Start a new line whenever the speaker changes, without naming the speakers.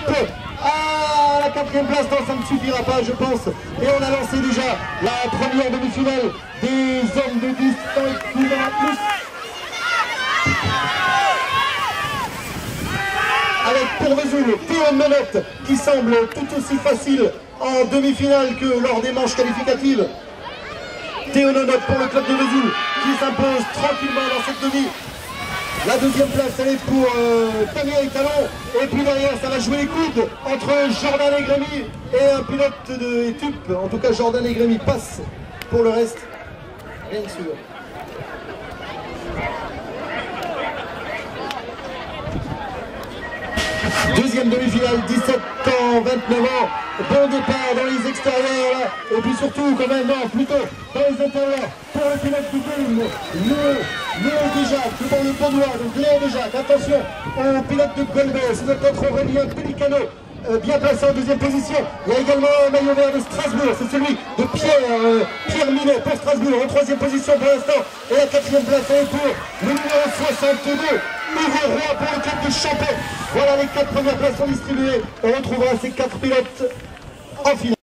à la 4e place. Non, ça ne suffira pas, je pense. Et on a lancé déjà la première demi-finale des hommes de 10 plus. Avec pour Vesoul, Théo Menotte qui semble tout aussi facile en demi-finale que lors des manches qualificatives. Théo Menotte pour le club de Vesoul qui s'impose tranquillement dans cette demi. La 2e place, elle est pour Damien et Talon. Et puis derrière, ça va jouer les coudes entre Jordan et Grémy et un pilote de Etup. En tout cas, Jordan et Grémy passent. Pour le reste, rien de sûr. Deuxième demi-finale, 17 ans, 29 ans, bon départ dans les extérieurs là, et puis surtout quand même, non, plutôt dans les intérieurs pour le pilote du Boum, Léo Déjac, devant le Baudois, donc Léo Déjac, attention au pilote de Golbet, c'est notre Aurélien Pelicano, bien placé en 2e position. Il y a également un maillot vert de Strasbourg, c'est celui de Pierre Minet pour Strasbourg, en 3e position pour l'instant, et la 4e place est pour le numéro 62, nouveau roi pour le club de Champagne. Voilà, les 4 premières places sont distribuées. On retrouvera ces 4 pilotes en finale.